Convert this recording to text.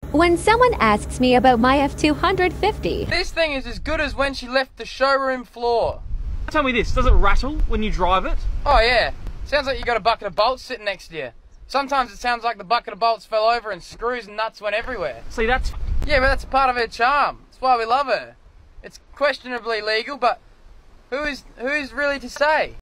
When someone asks me about my F-250, This thing is as good as when she left the showroom floor. Tell me this, does it rattle when you drive it? Oh yeah, sounds like you got a bucket of bolts sitting next to you. Sometimes it sounds like the bucket of bolts fell over and screws and nuts went everywhere. See, that's... Yeah, but that's part of her charm. That's why we love her. It's questionably legal, but who is really to say?